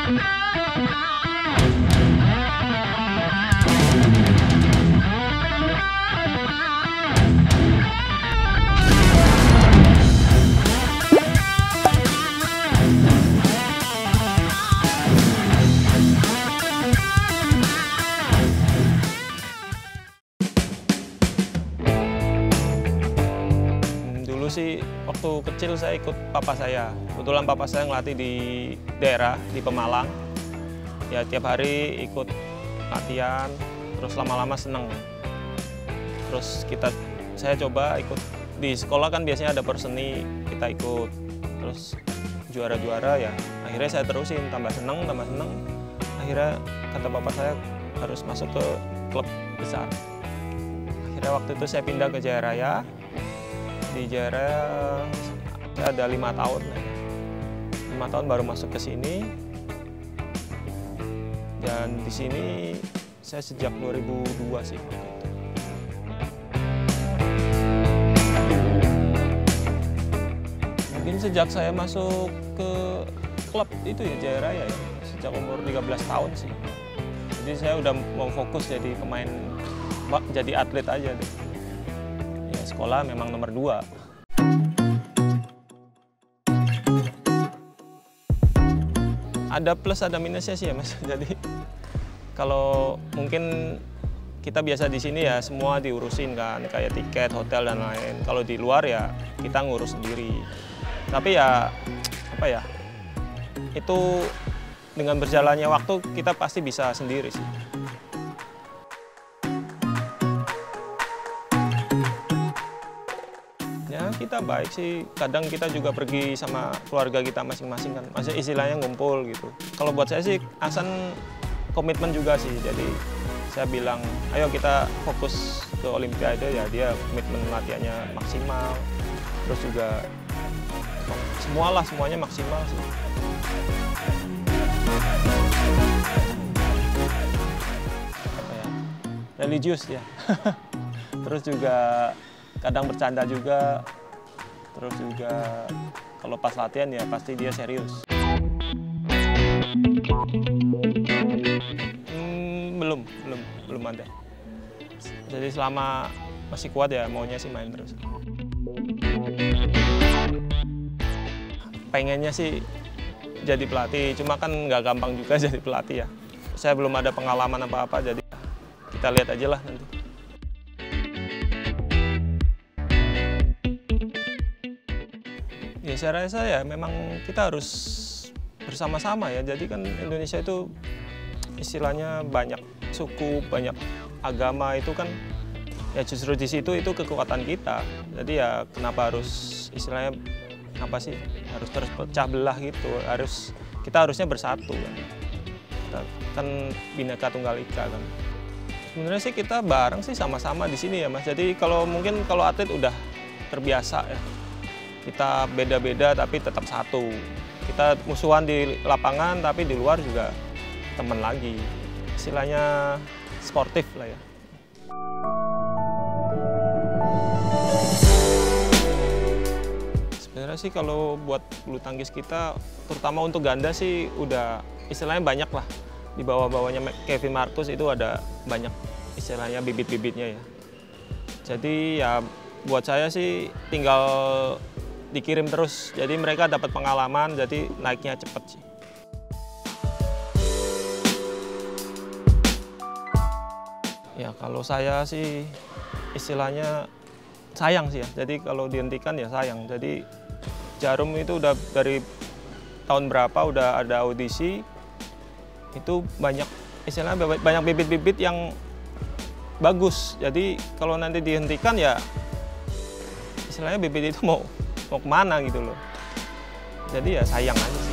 Sih waktu kecil saya ikut papa saya. Kebetulan papa saya ngelatih di daerah di Pemalang. Ya tiap hari ikut latihan, terus lama-lama seneng. Terus saya coba ikut di sekolah kan biasanya ada perseni, kita ikut. Terus juara-juara ya. Akhirnya saya terusin, tambah seneng. Akhirnya kata papa saya harus masuk ke klub besar. Akhirnya waktu itu saya pindah ke Jaya Raya. Di Jaya Raya ada 5 tahun, 5 tahun baru masuk ke sini. Dan di sini saya sejak 2002 sih. Mungkin sejak saya masuk ke klub itu ya Jaya Raya ya, sejak umur 13 tahun sih. Jadi saya udah mau fokus jadi pemain, jadi atlet aja deh. Sekolah memang nomor 2. Ada plus ada minusnya sih ya Mas. Jadi kalau mungkin kita biasa di sini ya semua diurusin kan, kayak tiket, hotel dan lain. Kalau di luar ya kita ngurus sendiri. Tapi ya apa ya? Itu dengan berjalannya waktu kita pasti bisa sendiri sih. Ya kita baik sih, kadang kita juga pergi sama keluarga kita masing-masing kan, masih istilahnya ngumpul gitu. Kalau buat saya sih Ahsan komitmen juga sih, jadi saya bilang ayo kita fokus ke Olimpiade ya, dia komitmen latihannya maksimal, terus juga semuanya maksimal sih. Apa ya, religius ya, terus juga kadang bercanda juga, terus juga kalau pas latihan ya pasti dia serius. Belum ada. Jadi selama masih kuat ya maunya sih main terus. Pengennya sih jadi pelatih, cuma kan nggak gampang juga jadi pelatih ya. Saya belum ada pengalaman apa-apa, jadi kita lihat aja lah nanti. Ya saya rasa ya memang kita harus bersama-sama ya. Jadi kan Indonesia itu istilahnya banyak suku, banyak agama, itu kan ya justru di situ itu kekuatan kita. Jadi ya kenapa harus istilahnya apa sih harus terus pecah belah gitu. Kita harusnya bersatu kan. Kita kan Bhinneka Tunggal Ika kan. Sebenarnya sih kita bareng sih sama-sama di sini ya Mas. Jadi kalau atlet udah terbiasa ya. Kita beda-beda tapi tetap satu. Kita musuhan di lapangan tapi di luar juga teman lagi. Istilahnya sportif lah ya. Sebenarnya sih kalau buat bulu tangkis kita, terutama untuk ganda sih udah istilahnya banyak lah. Di bawah-bawahnya Kevin Marcus itu ada banyak istilahnya bibit-bibitnya ya. Jadi ya buat saya sih tinggal dikirim terus, jadi mereka dapat pengalaman, jadi naiknya cepet sih. Ya kalau saya sih istilahnya sayang sih ya, jadi kalau dihentikan ya sayang. Jadi Jarum itu udah dari tahun berapa udah ada audisi, itu banyak istilahnya banyak bibit-bibit yang bagus. Jadi kalau nanti dihentikan ya istilahnya bibit itu mau kemana gitu loh. Jadi ya sayang aja.